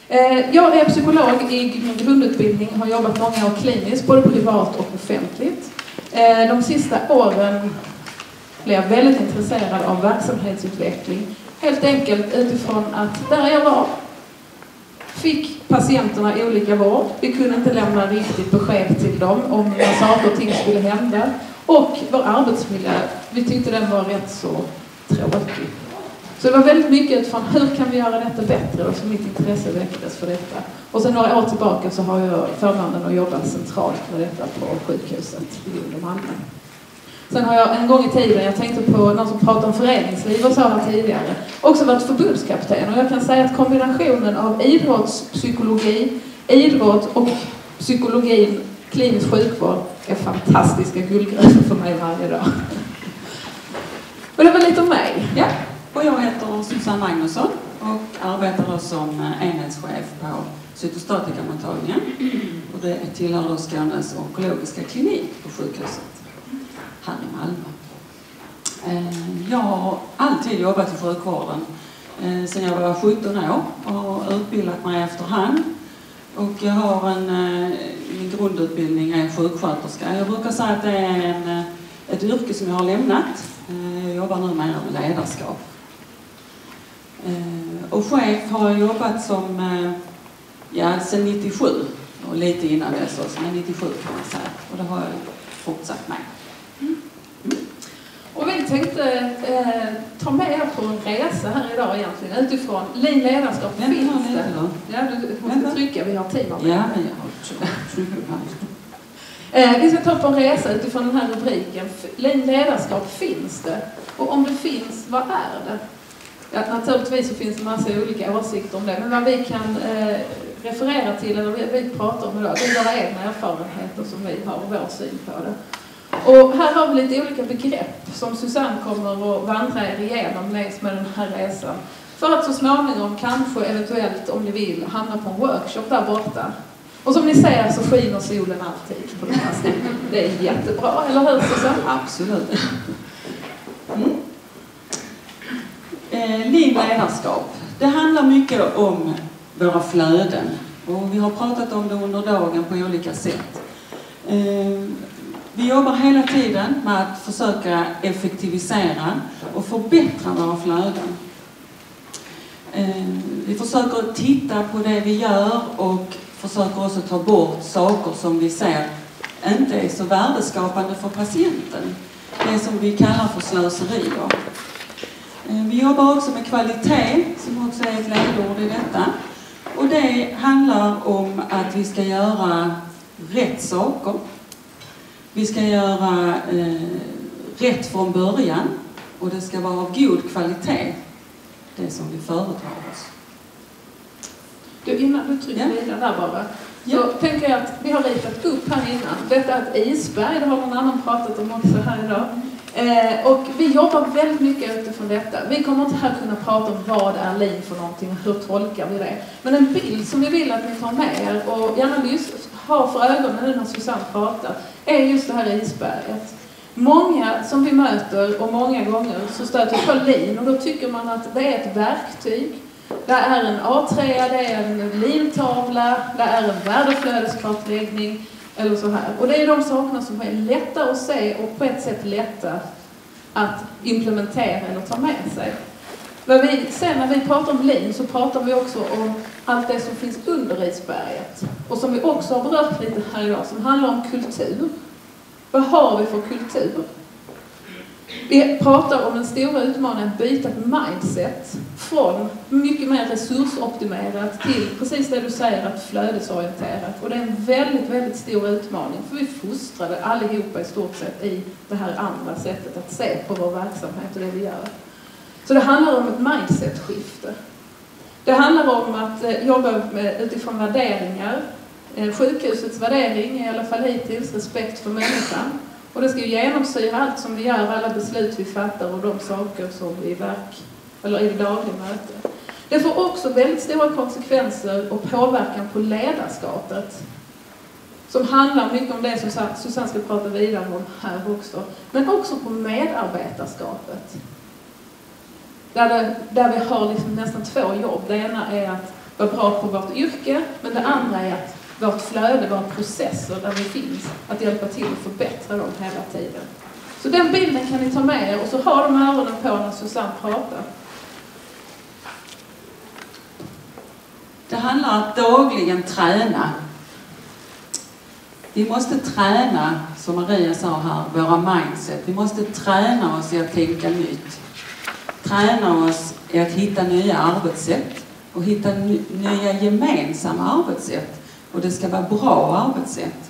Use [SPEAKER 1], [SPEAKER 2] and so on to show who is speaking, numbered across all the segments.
[SPEAKER 1] Jag är psykolog i min grundutbildning och har jobbat många år kliniskt, både privat och offentligt. De sista åren blev jag väldigt intresserad av verksamhetsutveckling. Helt enkelt utifrån att där jag var fick patienterna olika vård. Vi kunde inte lämna riktigt besked till dem om när saker och ting skulle hända. Och vår arbetsmiljö, vi tyckte den var rätt så tråkig. Så det var väldigt mycket utifrån hur kan vi göra detta bättre, och så mitt intresse väcktes för detta. Och sen några år tillbaka så har jag förmånen att jobba centralt med detta på sjukhuset i Lund och Malmö. Sen har jag en gång i tiden, jag tänkte på någon som pratade om föreningsliv och så här tidigare, också varit förbundskapten. Och jag kan säga att kombinationen av idrottspsykologi, idrott och psykologin, klinisk sjukvård är fantastiska guldgruvor för mig varje dag. Och det var lite om mig.
[SPEAKER 2] Ja, och jag heter Susanne Magnusson och arbetar som enhetschef på cytostatikamottagningen. Och det tillhör då Skånes onkologiska klinik på sjukhuset här i Malmö. Jag har alltid jobbat i sjukvården sedan jag var 17 år och har utbildat mig efterhand. Och jag har min grundutbildning är sjuksköterska. Jag brukar säga att det är ett yrke som jag har lämnat. Jag jobbar nu med ledarskap. Och chef har jag jobbat som sedan 97 och lite innan dess också, men 97 kan man säga. Och det har jag fortsatt med.
[SPEAKER 1] Och vi tänkte ta med er på en resa här idag egentligen utifrån lean ledarskap. Finns det? Ja, du måste trycka, vi har tid.
[SPEAKER 2] Ja, men jag har tryckat här.
[SPEAKER 1] Vi ska ta på en resa utifrån den här rubriken. Lean ledarskap, finns det? Och om det finns, vad är det? Ja, naturligtvis så finns det en massa olika åsikter om det. Men vad vi kan referera till, eller vi pratar om idag, det är våra egna erfarenheter som vi har och vår syn på det. Och här har vi lite olika begrepp som Susanne kommer att vandra er igenom längs med den här resan. För att så småningom, kanske eventuellt om ni vill, hamna på en workshop där borta. Och som ni ser så skiner solen alltid på den här stilen. Det är jättebra, eller hur Susanne?
[SPEAKER 2] Absolut. Lean ledarskap. Det handlar mycket om våra flöden. Och vi har pratat om det under dagen på olika sätt. Vi jobbar hela tiden med att försöka effektivisera och förbättra våra flöden. Vi försöker titta på det vi gör och försöker också ta bort saker som vi ser inte är så värdeskapande för patienten. Det som vi kallar för slöserier. Vi jobbar också med kvalitet, som också är ett ledord i detta. Och det handlar om att vi ska göra rätt saker. Vi ska göra rätt från början. Och det ska vara av god kvalitet, det som vi företar oss.
[SPEAKER 1] Du, innan du trycker vidare där bara. Så tänker jag att vi har ritat upp här innan. Detta är ett isberg, det har någon annan pratat om också här idag. Och vi jobbar väldigt mycket utifrån detta. Vi kommer inte här kunna prata om vad är lean för någonting och hur tolkar vi det. Men en bild som vi vill att ni tar med er och gärna ha för ögonen nu när Susanne pratar är just det här isberget. Många som vi möter och många gånger så stöter på lean och då tycker man att det är ett verktyg. Det är en A3, det är en lean-tavla, det är en värdeflödeskartläggning eller så här. Och det är de sakerna som är lätta att se och på ett sätt lätta att implementera eller ta med sig. Sen när vi pratar om lean så pratar vi också om allt det som finns under isberget. Och som vi också har berört lite här idag, som handlar om kultur. Vad har vi för kultur? Vi pratar om den stora utmaningen att byta ett mindset från mycket mer resursoptimerat till precis det du säger, att flödesorienterat. Och det är en väldigt, väldigt stor utmaning för vi fostrade allihopa i stort sett i det här andra sättet att se på vår verksamhet och det vi gör. Så det handlar om ett mindset-skifte. Det handlar om att jobba utifrån värderingar. Sjukhusets värdering är i alla fall hittills respekt för människan. Och det ska ju genomsyra allt som vi gör, alla beslut vi fattar och de saker som vi i det dagliga möte. Det får också väldigt stora konsekvenser och påverkan på ledarskapet. Som handlar mycket om det som Susanne ska prata vidare om här också. Men också på medarbetarskapet. Där vi har liksom nästan två jobb. Det ena är att vara bra på vårt yrke, men det andra är att vårt flöde, våra processer där vi finns, att hjälpa till att förbättra dem hela tiden. Så den bilden kan ni ta med er och så har de öronen på när Susanne pratar.
[SPEAKER 2] Det handlar om att dagligen träna. Vi måste träna, som Maria sa här, våra mindset. Vi måste träna oss i att tänka nytt. Träna oss i att hitta nya arbetssätt och hitta nya gemensamma arbetssätt. Och det ska vara bra arbetssätt.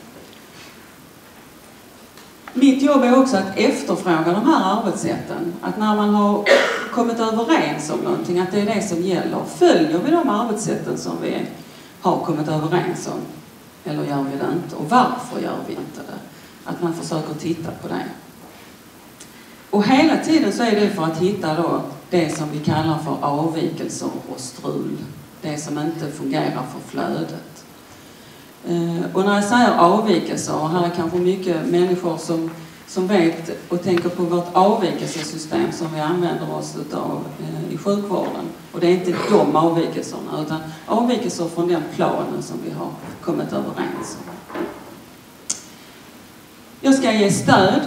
[SPEAKER 2] Mitt jobb är också att efterfråga de här arbetssätten. Att när man har kommit överens om någonting, att det är det som gäller. Följer vi de arbetssätten som vi har kommit överens om? Eller gör vi det inte? Och varför gör vi inte det? Att man försöker titta på det. Och hela tiden så är det för att hitta då det som vi kallar för avvikelser och strul. Det som inte fungerar för flödet. Och när jag säger avvikelser, och här är kanske mycket människor som vet och tänker på vårt avvikelsesystem som vi använder oss av i sjukvården. Och det är inte de avvikelserna, utan avvikelser från den planen som vi har kommit överens om. Jag ska ge stöd.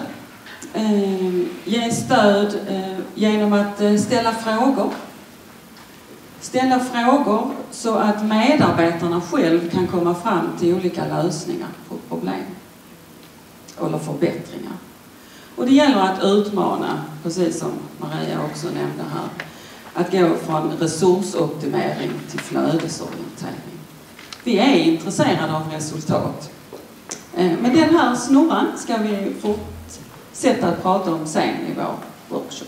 [SPEAKER 2] Genom att ställa frågor. Ställa frågor så att medarbetarna själv kan komma fram till olika lösningar på problem. Eller förbättringar. Och det gäller att utmana, precis som Maria också nämnde här, att gå från resursoptimering till flödesorientering. Vi är intresserade av resultat. Men den här snurran ska vi fortsätta att prata om sen i vår workshop.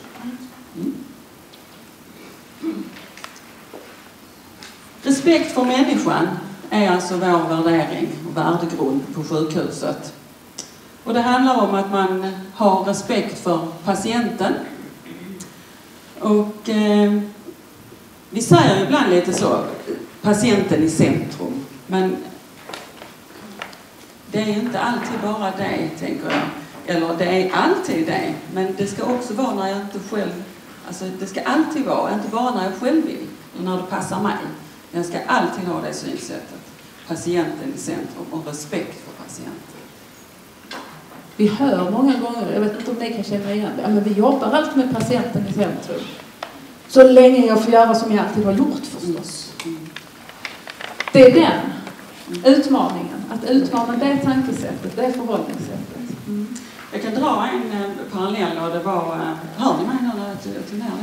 [SPEAKER 2] Respekt för människan är alltså vår värdering och värdegrund på sjukhuset. Och det handlar om att man har respekt för patienten. Och vi säger ibland lite så, patienten i centrum. Men det är inte alltid bara det, tänker jag. Eller det är alltid det, men det ska också vara när jag inte själv... Alltså det ska alltid vara, inte bara när jag själv vill, eller när det passar mig. Jag ska alltid ha det synsättet. Patienten i centrum och respekt för patienten.
[SPEAKER 1] Vi hör många gånger, jag vet inte om ni kan känna igen det, men vi jobbar alltid med patienten i centrum. Så länge jag får göra som jag alltid har gjort förstås. Det är den utmaningen. Att utmana det tankesättet, det förhållningssättet.
[SPEAKER 2] Jag kan dra en parallell och det var... Hör ni mig nu när jag tog ner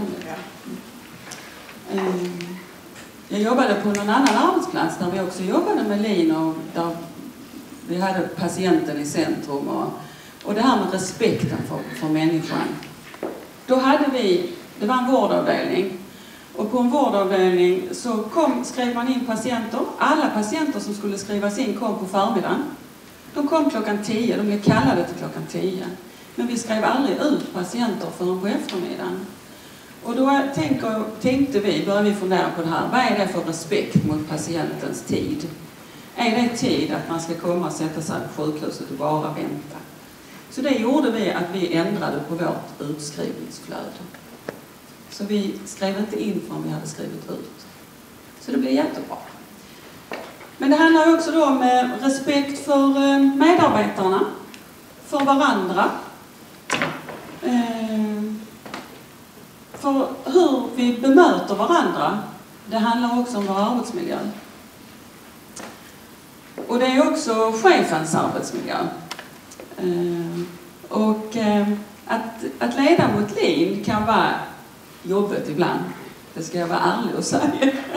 [SPEAKER 2] den? Jag jobbade på någon annan arbetsplats där vi också jobbade med lean och där vi hade patienten i centrum och det här med respekten för människan. Då hade vi, det var en vårdavdelning och på en vårdavdelning så skrev man in patienter. Alla patienter som skulle skrivas in kom på förmiddagen. De kom klockan 10, de blev kallade till klockan 10. Men vi skrev aldrig ut patienter förrän på eftermiddagen. Och då började vi fundera på det här. Vad är det för respekt mot patientens tid? Är det tid att man ska komma och sätta sig på sjukhuset och bara vänta? Så det gjorde vi att vi ändrade på vårt utskrivningsflöde. Så vi skrev inte in förrän vi hade skrivit ut. Så det blev jättebra. Men det handlar också då om respekt för medarbetarna, för varandra. För hur vi bemöter varandra, det handlar också om vår arbetsmiljö. Och det är också chefens arbetsmiljö. Och att leda mot lean kan vara jobbigt ibland. Det ska jag vara ärlig och säga.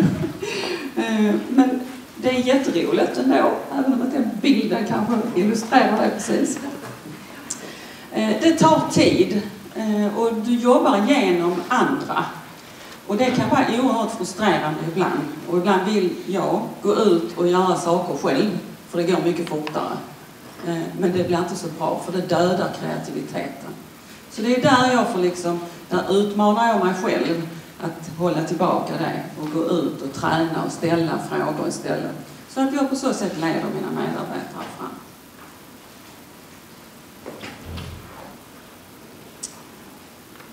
[SPEAKER 2] Men det är jätteroligt ändå, även om att den bilden kanske illustrerar det precis. Det tar tid och du jobbar genom andra. Och det kan vara oerhört frustrerande ibland. Och ibland vill jag gå ut och göra saker själv, för det går mycket fortare. Men det blir inte så bra, för det dödar kreativiteten. Så det är där jag får där utmanar jag mig själv att hålla tillbaka det och gå ut och träna och ställa frågor istället. Så att jag på så sätt leder mina medarbetare fram.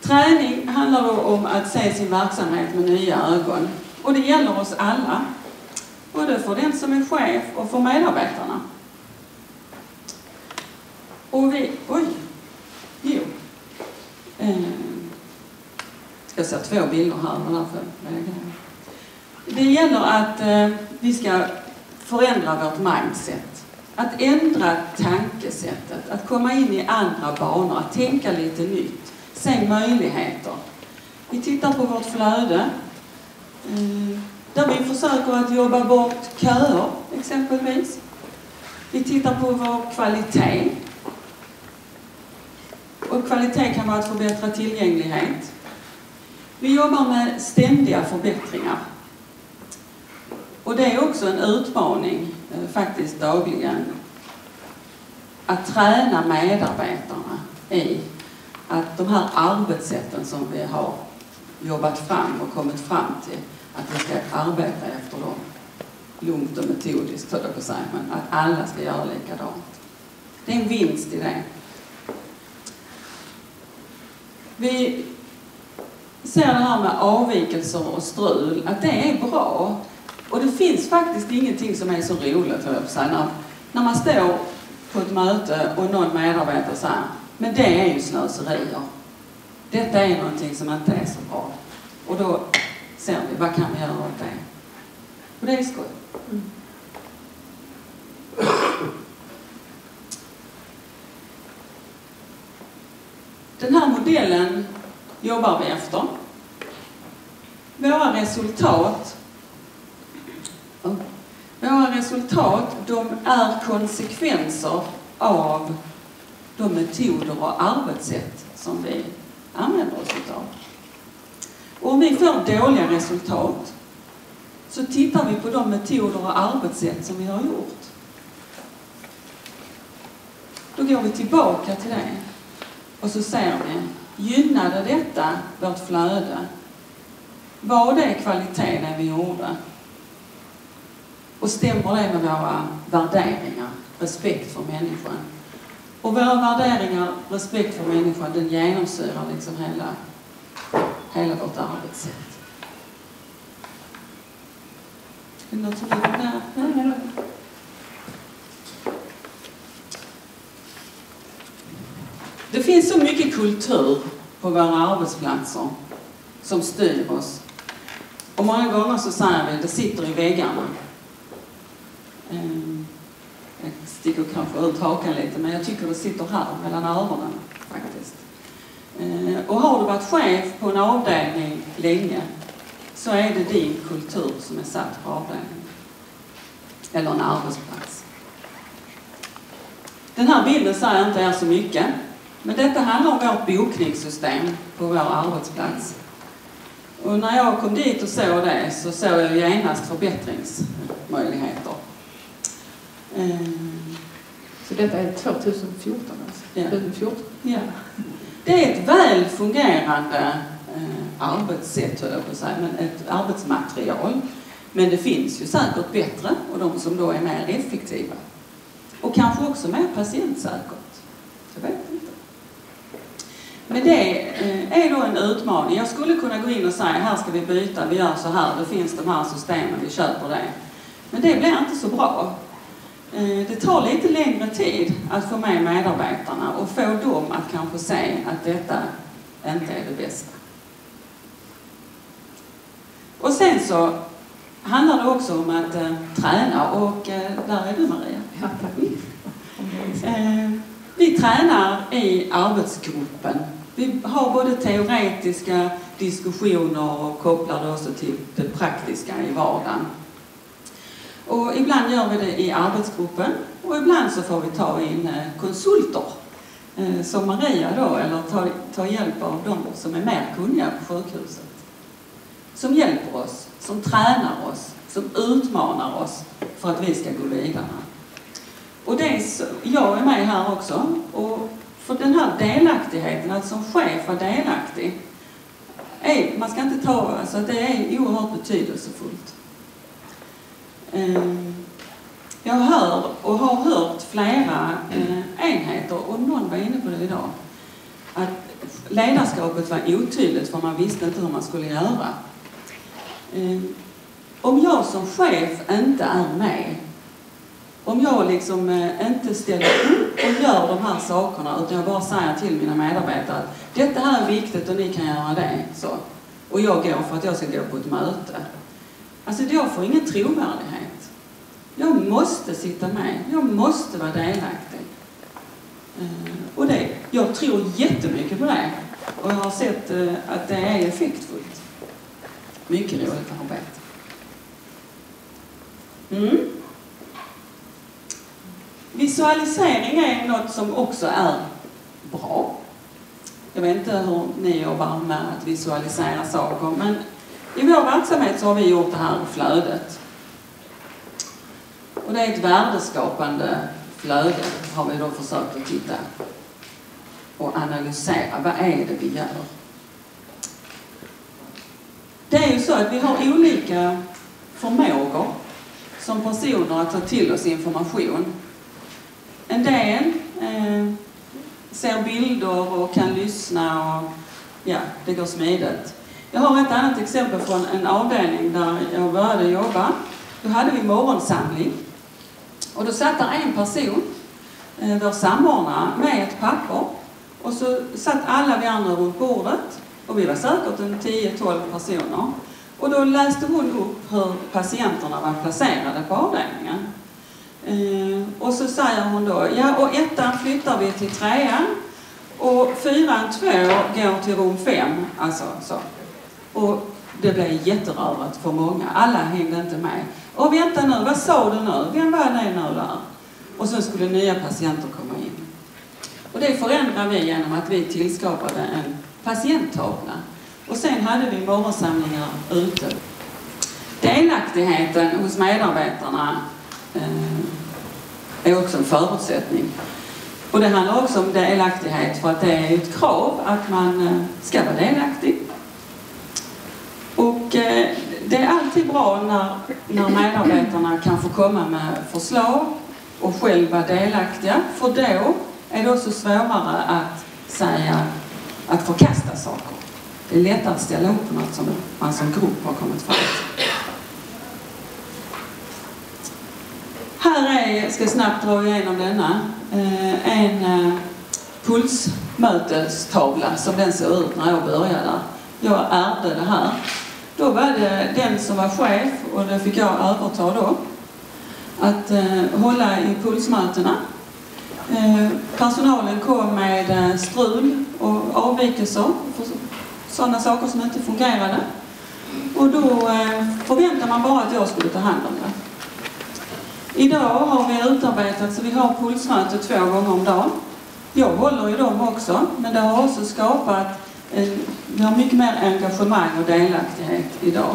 [SPEAKER 2] Träning handlar då om att se sin verksamhet med nya ögon. Och det gäller oss alla. för den som är chef och för medarbetarna. Och jag ser 2 bilder här. Det gäller att vi ska förändra vårt mindset. Att ändra tankesättet. Att komma in i andra banor. Att tänka lite nytt. Se möjligheter. Vi tittar på vårt flöde. Där vi försöker att jobba bort köer exempelvis. Vi tittar på vår kvalitet. Och kvalitet kan vara att förbättra tillgänglighet. Vi jobbar med ständiga förbättringar. Och det är också en utmaning faktiskt dagligen. Att träna medarbetarna i att de här arbetssätten som vi har jobbat fram och kommit fram till, att vi ska arbeta efter dem lugnt och metodiskt, höll jag på att säga, men att alla ska göra likadant. Det är en vinst i det. Vi ser det här med avvikelser och strul, att det är bra. Och det finns faktiskt ingenting som är så roligt, höll jag på att säga, när man står på ett möte och någon medarbetare säger, men det är ju slöserier. Detta är någonting som inte är så bra. Och då ser vi, vad kan vi göra åt det? Och det är skoj. Den här modellen jobbar vi efter. Våra resultat, de är konsekvenser av de metoder och arbetssätt som vi använder oss av. Och om vi får dåliga resultat så tittar vi på de metoder och arbetssätt som vi har gjort. Då går vi tillbaka till det och så ser vi, gynnade detta vårt flöde? Var det kvalitet det vi gjorde? Och stämmer det med våra värderingar, respekt för människan? Och våra värderingar, respekt för människan, den genomsyrar liksom hela vårt arbetssätt. Är det något som ligger där? Nej. Det finns så mycket kultur på våra arbetsplatser som styr oss. Och många gånger så säger vi, det sitter i väggarna. Jag sticker kanske ut hakan lite, men jag tycker det sitter här mellan öronen faktiskt. Och har du varit chef på en avdelning länge så är det din kultur som är satt på avdelningen. Eller en arbetsplats. Den här bilden säger inte er så mycket. Men detta handlar om vårt bokningssystem på vår arbetsplats. Och när jag kom dit och såg det så såg jag genast förbättringsmöjligheter.
[SPEAKER 1] Så detta är 2014 alltså?
[SPEAKER 2] Ja.
[SPEAKER 1] 2014?
[SPEAKER 2] Ja. Det är ett väl fungerande arbetssätt, höll jag på att säga, men ett arbetsmaterial. Men det finns ju säkert bättre och de som då är mer effektiva. Och kanske också mer patientsäkert. Jag vet inte. Men det är då en utmaning. Jag skulle kunna gå in och säga, här ska vi byta, vi gör så här, det finns de här systemen, vi köper det. Men det blir inte så bra. Det tar lite längre tid att få med medarbetarna och få dem att kanske se att detta inte är det bästa. Och sen så handlar det också om att träna, och där är du, Maria.
[SPEAKER 1] Ja, tack.
[SPEAKER 2] Vi tränar i arbetsgruppen. Vi har både teoretiska diskussioner och kopplar det också till det praktiska i vardagen. Och ibland gör vi det i arbetsgruppen och ibland så får vi ta in konsulter som Maria då, eller ta hjälp av de som är mer kunniga på sjukhuset. Som hjälper oss, som tränar oss, som utmanar oss för att vi ska gå vidare. Och det är så, jag är med här också, och för den här delaktigheten, att som chef vara delaktig, man ska inte ta, alltså det är oerhört betydelsefullt. Jag hör och har hört flera enheter, och någon var inne på det idag, att ledarskapet var otydligt för man visste inte hur man skulle göra. om jag som chef inte är med, om jag liksom inte ställer upp och gör de här sakerna, utan jag bara säger till mina medarbetare att detta här är viktigt och ni kan göra det, så. Och jag går för att jag ska gå på ett möte. Alltså jag får ingen trovärdighet. Jag måste sitta med. Jag måste vara delaktig. Och jag tror jättemycket på det. Och jag har sett att det är effektfullt. Mycket roligt arbete. Visualisering är något som också är bra. Jag vet inte hur ni jobbar med att visualisera saker, men i vår verksamhet så har vi gjort det här flödet. Och det är ett värdeskapande flöde, har vi då försökt att titta och analysera. Vad är det vi gör? Det är ju så att vi har olika förmågor som personer att ta till oss information. En del ser bilder och kan lyssna och det går smidigt. Jag har ett annat exempel från en avdelning där jag började jobba. Då hade vi morgonsamling. Och då satt där en person, vår samordnare, med ett papper. Och så satt alla vi andra runt bordet. Och vi var säkert 10-12 personer. Och då läste hon upp hur patienterna var placerade på avdelningen. Och så säger hon då, och 1:an flyttar vi till 3:an. Och 4:an 2 går till rum 5. Alltså så. Och det blev jätterörigt för många. Alla hängde inte med. Och vänta nu, vad sa du nu? Vem var det nu där? Och så skulle nya patienter komma in. Och det förändrade vi genom att vi tillskapade en patienttavla. Och sen hade vi morgonsamlingar ute. Delaktigheten hos medarbetarna är också en förutsättning. Och det handlar också om delaktighet för att det är ett krav att man ska vara delaktig. Och det är alltid bra när medarbetarna kan få komma med förslag och själva vara delaktiga. För då är det också svårare att säga att förkasta saker. Det är lättare att ställa upp på något som man som grupp har kommit fram till. Här ska jag snabbt dra igenom denna. En pulsmötestavla som den ser ut när jag började. Jag ärvde det här. Då var det den som var chef, och det fick jag överta då, att hålla i pulsmötena. Personalen kom med strul och avvikelser, sådana saker som inte fungerade. Och då förväntar man bara att jag skulle ta hand om det. Idag har vi utarbetat så vi har pulsmöte 2 gånger om dagen. Jag håller i dem också, men det har också skapat vi har mycket mer engagemang och delaktighet idag.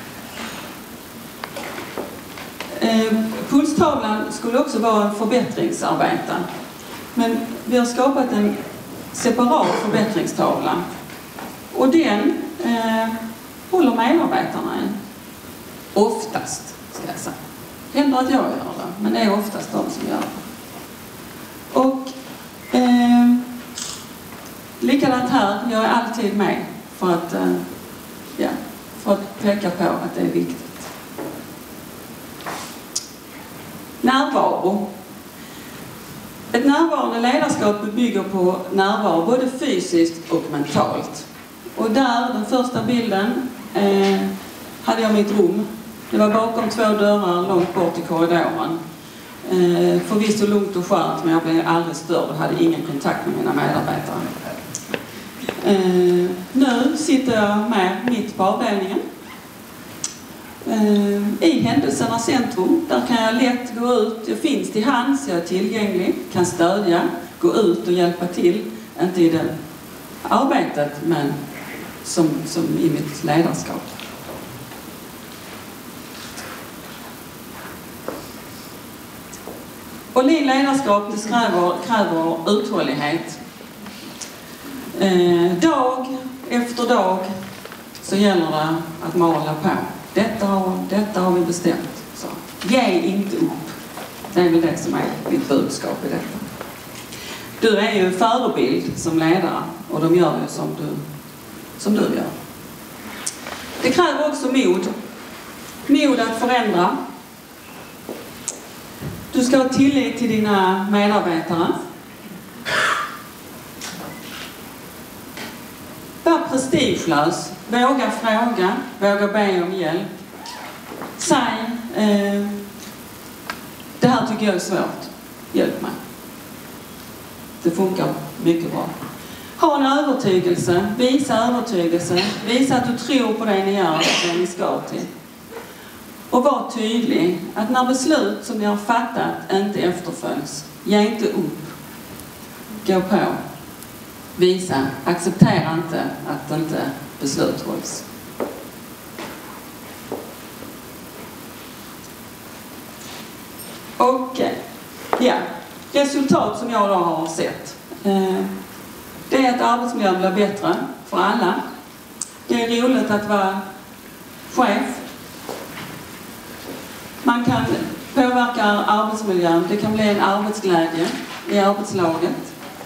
[SPEAKER 2] Pulstavlan skulle också vara en förbättringsarbete. Men vi har skapat en separat förbättringstavla. Och den håller medarbetarna i. Oftast, ska jag säga. Det händer att jag gör det, men det är oftast de som gör det. Och likadant här, jag är alltid med för att peka på att det är viktigt. Närvaro. Ett närvarande ledarskap bygger på närvaro både fysiskt och mentalt. Och där, den första bilden, hade jag mitt rum. Det var bakom 2 dörrar långt bort i korridoren. Förvisso lugnt och skönt, men jag blev aldrig störd och hade ingen kontakt med mina medarbetare. Nu sitter jag med mitt på avdelningen. I händelsernas centrum, där kan jag lätt gå ut. Jag finns till hands, jag är tillgänglig, kan stödja, gå ut och hjälpa till. Inte i det arbetet, men som i mitt ledarskap. Och ledarskap, det kräver uthållighet. Dag efter dag så gäller det att mala på. Detta har vi bestämt. Så, ge inte upp. Det är väl det som är mitt budskap i detta. Du är ju en förebild som ledare, och de gör ju som du gör. Det kräver också mod. Mod att förändra. Du ska ha tillit till dina medarbetare. Var prestigelös. Våga fråga. Våga be om hjälp. Säg, det här tycker jag är svårt. Hjälp mig. Det funkar mycket bra. Ha en övertygelse. Visa övertygelse. Visa att du tror på det ni gör och det ni ska till. Och var tydlig att när beslut som ni har fattat inte efterföljs, ge inte upp. Gå på. Visa. Acceptera inte att inte beslut hålls. Okej. Ja. Resultat som jag då har sett. Det är att arbetsmiljön blir bättre för alla. Det är roligt att vara chef. Man kan påverka arbetsmiljön. Det kan bli en arbetsglädje i arbetslaget.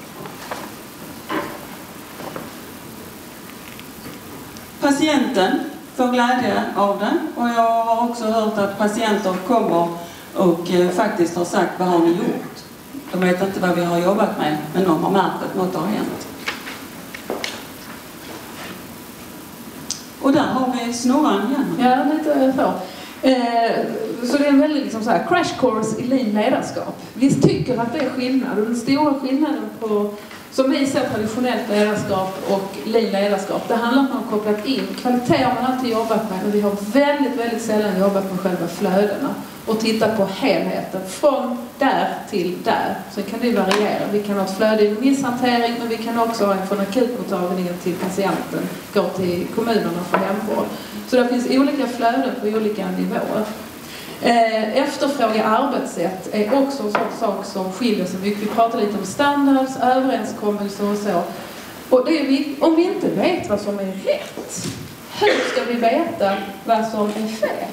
[SPEAKER 2] Patienten får glädje av det. Och jag har också hört att patienter kommer och faktiskt har sagt, vad har ni gjort? De vet inte vad vi har jobbat med, men de har märkt att något har hänt. Och där har vi snurran igen.
[SPEAKER 1] Ja, lite så. Så det är en väldigt liksom så här, crash course i ledarskap. Vi tycker att det är skillnad. Och den stora skillnaden på, som vi ser traditionellt ledarskap och ledarskap, det handlar om att man har kopplat in kvalitet har man alltid jobbat med, men vi har väldigt sällan jobbat med själva flödena och tittat på helheten från där till där. Så kan det variera. Vi kan ha ett flöde i misshantering, men vi kan också ha en från akutmottagningen till patienten, gå till kommunerna för hemvård. Så det finns olika flöden på olika nivåer. Efterfråga arbetssätt är också en sån sak som skiljer sig mycket. Vi pratar lite om standards, överenskommelser och så. Och det är om vi inte vet vad som är rätt, hur ska vi veta vad som är fel?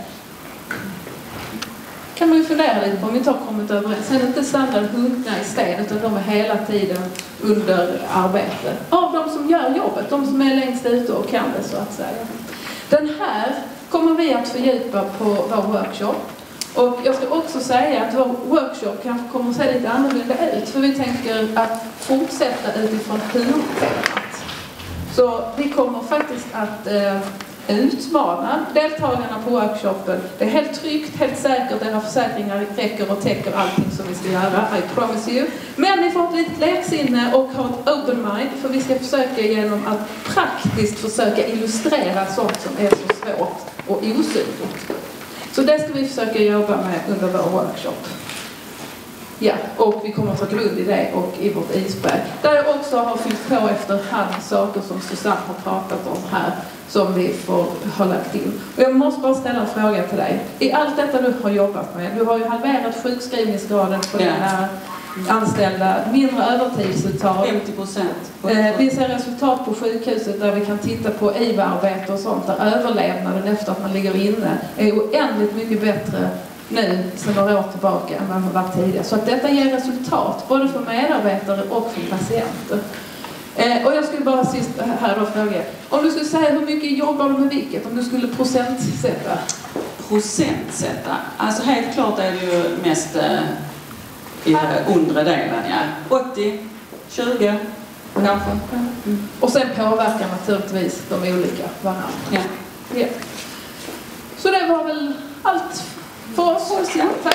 [SPEAKER 1] Kan man ju fundera lite på om vi inte har kommit överens. Sen är inte standard hunkna i sten, utan de är hela tiden under arbete. Av de som gör jobbet, de som är längst ute och kan det så att säga. Den här kommer vi att fördjupa på vår workshop. Och jag ska också säga att vår workshop kanske kommer att se lite annorlunda ut. För vi tänker att fortsätta utifrån hur-temat. Så vi kommer faktiskt att utmana deltagarna på workshopen. Det är helt tryggt, helt säkert. Era försäkringar räcker och täcker allting som vi ska göra. I promise you. Men ni får ett litet leksinne och ha ett open mind. För vi ska försöka genom att praktiskt försöka illustrera sånt som är så svårt och osynligt. Så det ska vi försöka jobba med under vår workshop. Ja, och vi kommer att ta grund i det och i vårt isberg. Där jag också har fyllt på efterhand saker som Susanne har pratat om här som vi får ha lagt in. Och jag måste bara ställa en fråga till dig. I allt detta du har jobbat med, du har ju halverat sjukskrivningsgraden på dina anställda, mindre övertidsuttag.
[SPEAKER 2] 50%.
[SPEAKER 1] Vi ser resultat på sjukhuset där vi kan titta på IVA-arbete och sånt, där överlevnaden efter att man ligger inne är oändligt mycket bättre nu sedan några år tillbaka än vad man varit tidigare. Så att detta ger resultat både för medarbetare och för patienter. Och jag skulle bara sist här då fråga, om du skulle säga hur mycket jobbar du med vilket? Om du skulle procentsätta?
[SPEAKER 2] Procentsätta? Alltså helt klart är det ju mest i undre delen, ja. 80, 20 kanske.
[SPEAKER 1] Och sen påverkar naturligtvis de olika varandra.
[SPEAKER 2] Ja.
[SPEAKER 1] Ja. Så det var väl allt för oss. Tack.